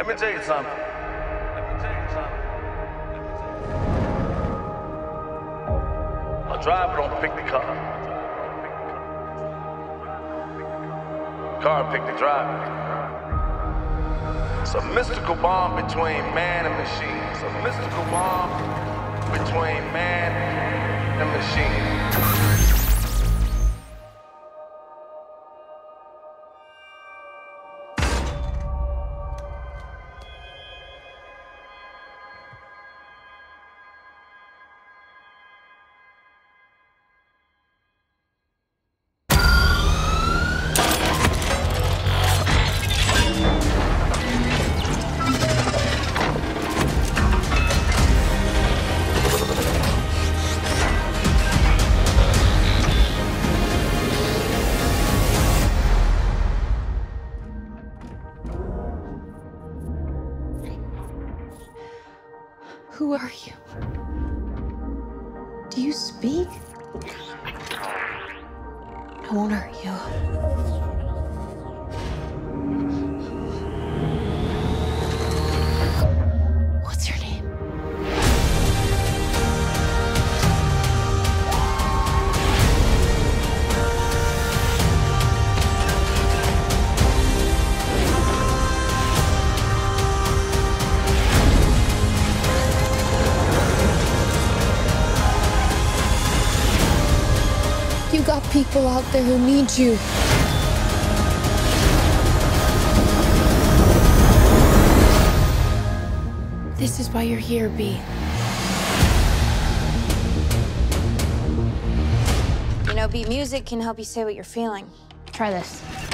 Let me tell you something. A driver don't pick the car. Car pick the driver. It's a mystical bond between man and machine. It's a mystical bond between man and machine. Who are you? Do you speak? I won't hurt you. What's your name? You got people out there who need you. This is why you're here, B. You know, beat music can help you say what you're feeling. Try this.